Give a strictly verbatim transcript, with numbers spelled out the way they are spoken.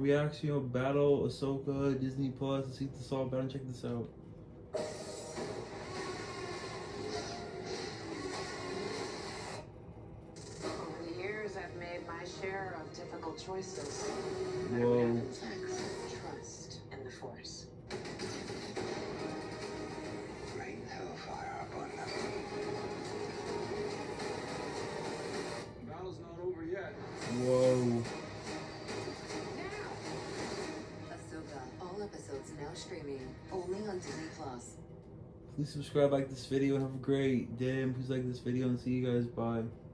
reaction of Battle Ahsoka, Disney Plus, see the Saw Battle. Check this out. Over the years, I've made my share of difficult choices. Whoa. Trust in the Force. Rain hellfire upon them. Battle's not over yet. Whoa. Ahsoka, all episodes now streaming only on Disney Plus. Please subscribe, like this video, and have a great day. And please like this video and see you guys. Bye.